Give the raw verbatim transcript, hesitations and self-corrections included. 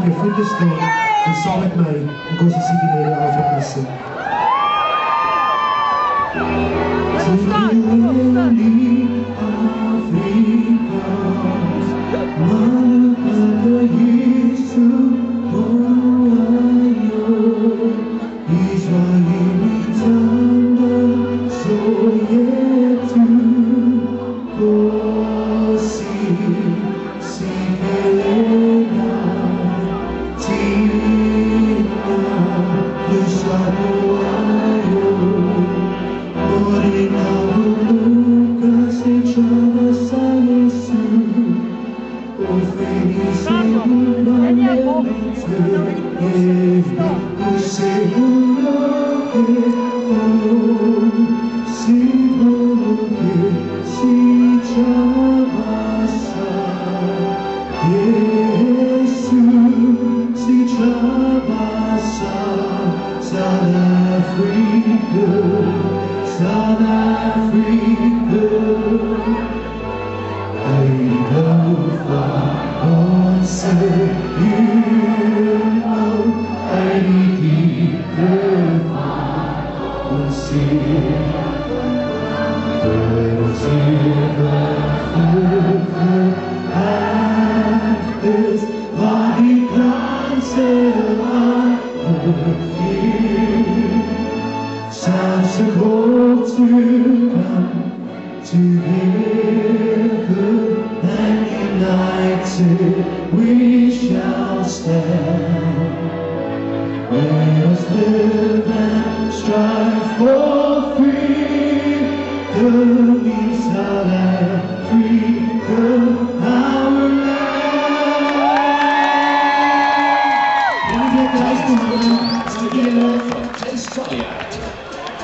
heb je voeten staan en saam met my en kom ons sien die Mary Afrika sing. South Africa, I go far on say you know I need the far on sea. But is why he plants it such a hope to come together and united we shall stand. Let us live and strive for